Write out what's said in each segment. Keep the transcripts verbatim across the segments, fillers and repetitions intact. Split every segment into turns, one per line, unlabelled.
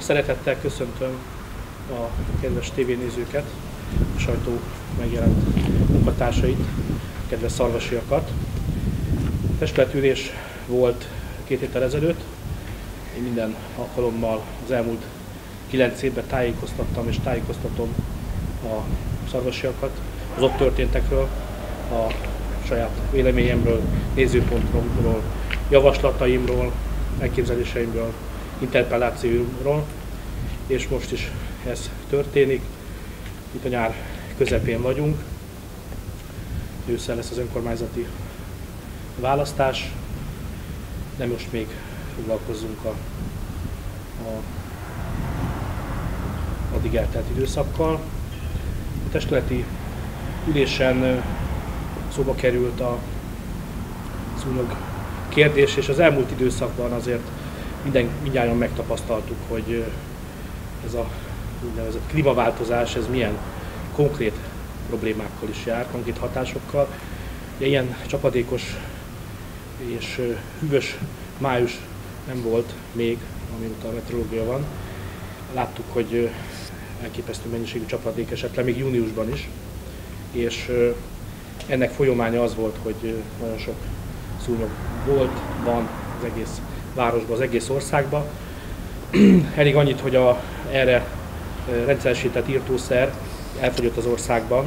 Szeretettel köszöntöm a kedves tévénézőket, a sajtó megjelent munkatársait, kedves szarvasiakat. Testületülés volt két héttel ezelőtt. Én minden alkalommal az elmúlt kilenc évben tájékoztattam és tájékoztatom a szarvasiakat az ott történtekről, a saját véleményemről, nézőpontomról, javaslataimról, elképzeléseimről, interpellációimról, és most is ez történik. Itt a nyár közepén vagyunk, ősszel lesz az önkormányzati választás, de most még foglalkozzunk a, a addig eltelt időszakkal. A testületi ülésen szóba került a szúnyog kérdés, és az elmúlt időszakban azért minden, mindjárt megtapasztaltuk, hogy ez a úgynevezett klímaváltozás, ez milyen konkrét problémákkal is jár, konkrét hatásokkal. De ilyen csapadékos és hűvös május nem volt még, amióta a meteorológia van. Láttuk, hogy elképesztő mennyiségű csapadék esett le még júniusban is, és ennek folyamánya az volt, hogy nagyon sok szúnyog volt, van az egész városban, az egész országban. Elég annyit, hogy a erre rendszeresített írtószer elfogyott az országban,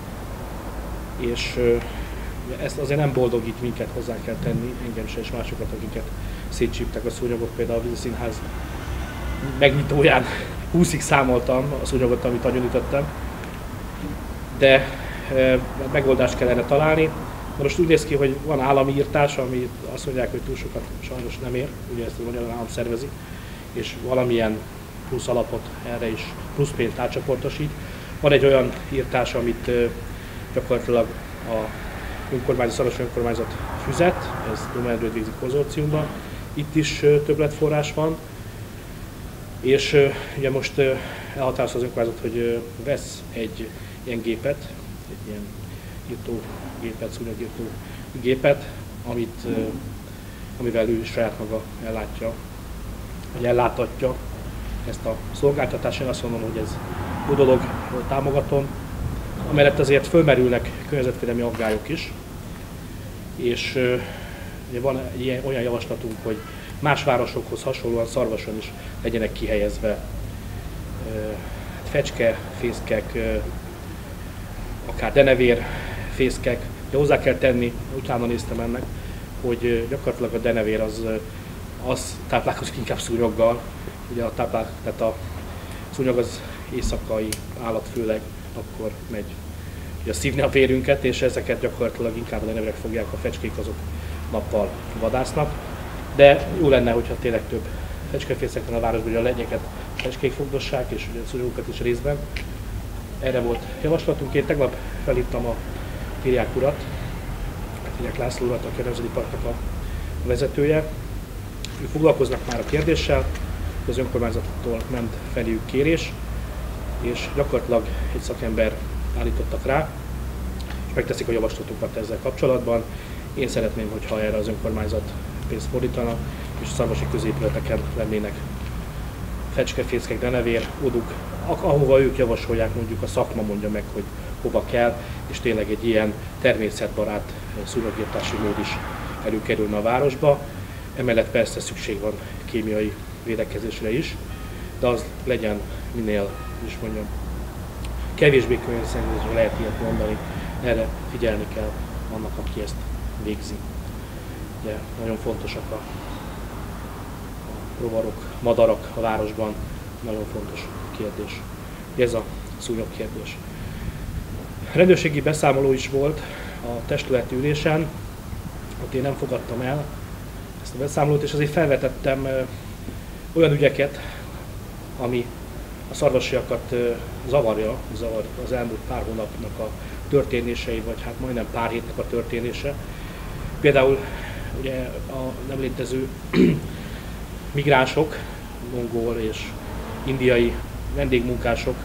és ezt azért nem boldogít minket, hozzá kell tenni, engem se és másokat, akiket szétcsíptek a szúnyogok. Például a víziszínház megnyitóján húszig számoltam a szúnyogot, amit agyonütöttem, de megoldást kellene találni. De most úgy néz ki, hogy van állami írtás, ami azt mondják, hogy túl sokat sajnos nem ér, ugye ezt a magyar állam szervezi, és valamilyen plusz alapot erre is, plusz pénzt átcsoportosít. Van egy olyan írtás, amit gyakorlatilag a önkormányzat, Szarvasi önkormányzat füzet, ez Dóma-Erdőt végzi konzorciumban, itt is többletforrás van, és ugye most elhatározta az önkormányzat, hogy vesz egy ilyen gépet, egy ilyen írtógépet, szúnyogírtó gépet, amit, amivel ő saját maga ellátja, vagy ellátatja ezt a szolgáltatást. Én azt mondom, hogy ez jó dolog, támogatom. Amellett azért fölmerülnek környezetvédelmi aggályok is, és ugye van egy ilyen, olyan javaslatunk, hogy más városokhoz hasonlóan Szarvason is legyenek kihelyezve fecske, fészkek, akár denevér fészkek. De hozzá kell tenni, utána néztem ennek, hogy gyakorlatilag a denevér az, az táplálkozik inkább szúnyoggal. Ugye a, táplál, tehát a szúnyog az éjszakai állat, főleg akkor megy ugye szívni a vérünket, és ezeket gyakorlatilag inkább a deneverek fogják, a fecskék azok nappal vadásznak. De jó lenne, hogyha tényleg több fecskefészek van a városban, hogy a legyeket fecskék fogdossák, és ugye a szúnyogokat is részben. Erre volt javaslatunk. Én tegnap felhívtam a Kiriák urat, Kiriák László urat, aki a Nemzeti Parknak a vezetője. Ők foglalkoznak már a kérdéssel, az önkormányzattól ment feléjük kérés, és gyakorlatilag egy szakember állítottak rá, és megteszik a javaslatokat ezzel kapcsolatban. Én szeretném, hogyha erre az önkormányzat pénzt fordítana, és a szarvasi középületeken lennének fecskefészkek, denevér, oduk, ahova ők javasolják, mondjuk a szakma mondja meg, hogy hova kell, és tényleg egy ilyen természetbarát szúnyogírtási mód is előkerülne a városba. Emellett persze szükség van kémiai védekezésre is, de az legyen minél, is mondjam, kevésbé környezetszennyezésre, lehet ilyet mondani, erre figyelni kell annak, aki ezt végzi. Ugye, nagyon fontosak a, a rovarok, madarak a városban, nagyon fontos kérdés. Ez a szúnyog kérdés. Rendőrségi beszámoló is volt a testületi ülésen, ott én nem fogadtam el ezt a beszámolót, és azért felvetettem olyan ügyeket, ami a szarvasiakat zavarja, zavar az elmúlt pár hónapnak a történései, vagy hát majdnem pár hétnek a történése. Például ugye a nem létező migránsok, mongol és indiai vendégmunkások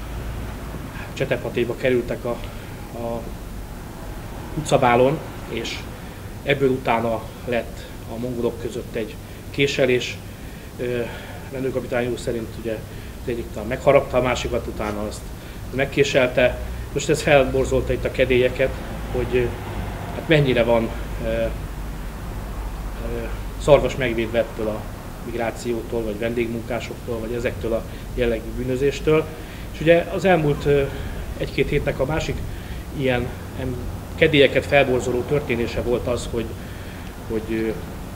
Csetepatéba kerültek a, a utcabálon, és ebből utána lett a mongolok között egy késelés. rendőrkapitány úr szerint ugye az egyik talán megharapta, a másikat utána azt megkéselte. Most ez felborzolta itt a kedélyeket, hogy hát mennyire van e, e, szarvas megvédve ettől a migrációtól, vagy vendégmunkásoktól, vagy ezektől a jellegű bűnözéstől. És ugye az elmúlt egy-két hétnek a másik ilyen kedélyeket felborzoló történése volt az, hogy, hogy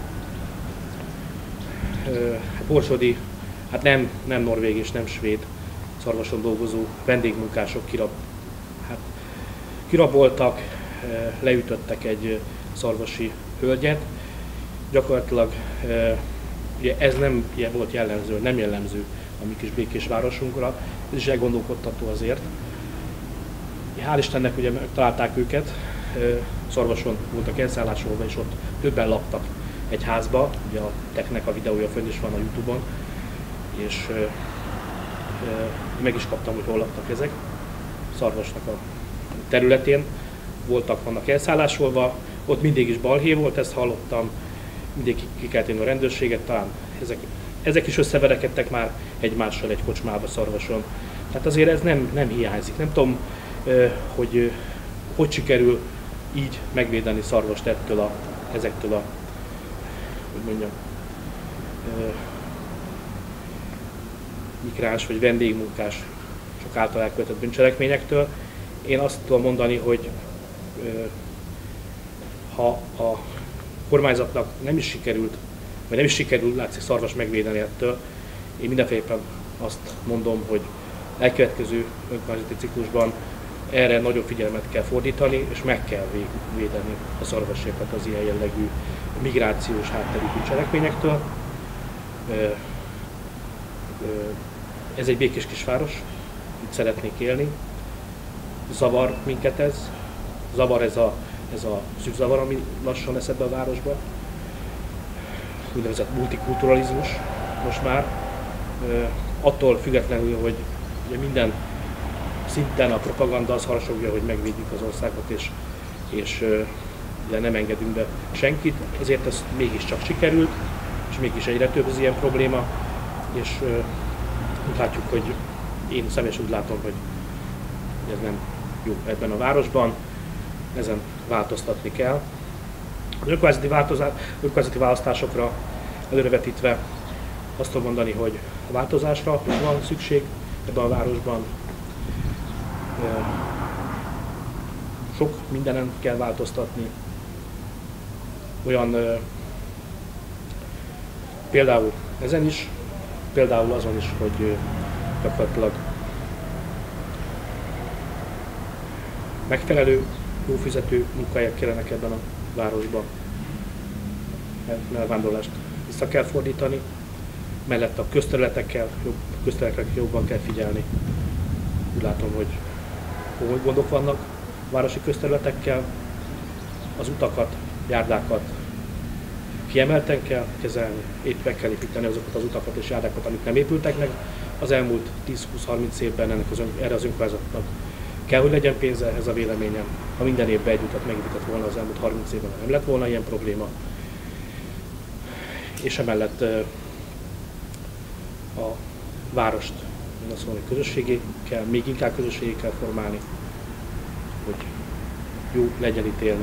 hát borsodi, hát nem, nem norvég és nem svéd szarvason dolgozó vendégmunkások kirab, hát kiraboltak, leütöttek egy szarvasi hölgyet. Gyakorlatilag ugye ez nem volt jellemző, nem jellemző a mi kis békés városunkra, ez is elgondolkodtató azért. Hál' Istennek ugye megtalálták őket, Szarvason voltak elszállásolva, és ott többen laktak egy házba, ugye a technek a videója fönn is van a YouTube-on, és ö, ö, meg is kaptam, hogy hol laktak ezek. Szarvasnak a területén voltak, vannak elszállásolva, ott mindig is balhé volt, ezt hallottam, mindig ki kell tenni a rendőrséget, talán ezek, ezek is összeverekedtek már egymással egy kocsmába Szarvason. Tehát azért ez nem, nem hiányzik. Nem tudom, hogy hogy sikerül így megvédeni Szarvast ettől a, ezektől a, hogy mondjam, migráns vagy vendégmunkás sok által elkövetett bűncselekményektől. Én azt tudom mondani, hogy ha a kormányzatnak nem is sikerült, vagy nem is sikerült, látszik, Szarvast megvédeni ettől, én mindenféleképpen azt mondom, hogy elkövetkező önkormányzati ciklusban erre nagyobb figyelmet kell fordítani, és meg kell védeni a szarvasiakat az ilyen jellegű migrációs hátterű bűncselekményektől. Ez egy békés kisváros, itt szeretnék élni. Zavar minket ez, zavar ez a, ez a szűkzavar, ami lassan lesz ebbe a városba. Úgynevezett multikulturalizmus most már. Attól függetlenül, hogy ugye minden szinten a propaganda az harsogja, hogy megvédjük az országot, és, és ugye nem engedünk be senkit, ezért ez mégiscsak sikerült, és mégis egyre több az ilyen probléma, és úgy látjuk, hogy én személyesen úgy látom, hogy ez nem jó ebben a városban, ezen változtatni kell. Az önkormányzati, önkormányzati választásokra előrevetítve azt tudom mondani, hogy a változásra van szükség ebben a városban. Sok mindenen kell változtatni. Olyan például ezen is, például azon is, hogy gyakorlatilag megfelelő, jó fizető munkahelyek kellenek ebben a városban. Elvándorlást vissza kell fordítani, mellett a közterületekkel, jobb, közterületekkel jobban kell figyelni. Úgy látom, hogy komoly gondok vannak a városi közterületekkel, az utakat, járdákat kiemelten kell kezelni, épp meg kell építeni azokat az utakat és járdákat, amik nem épültek meg. Az elmúlt tíz-húsz-harminc évben ennek az, erre az önkormányzatnak kell, hogy legyen pénze, ez a véleményem. Ha minden évben egy utat megépített volna az elmúlt harminc évben, nem lett volna ilyen probléma. És emellett a várost, én azt mondom, hogy közösségé kell, még inkább közösségé kell formálni, hogy jó legyen itt élni.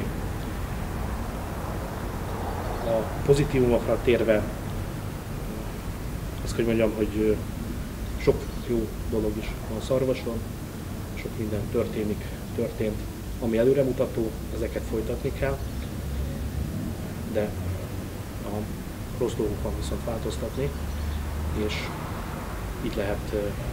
A pozitívumokra térve azt kell mondjam, hogy sok jó dolog is van Szarvason, sok minden történik, történt, ami előremutató, ezeket folytatni kell, de a rossz dolgokon viszont változtatni, és így lehet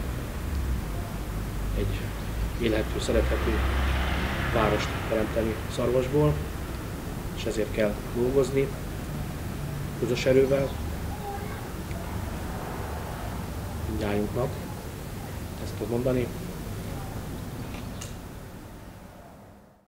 egy élhető, szerethető várost teremteni Szarvasból, és ezért kell dolgozni közös erővel, mindnyájunknak, ezt tudom mondani.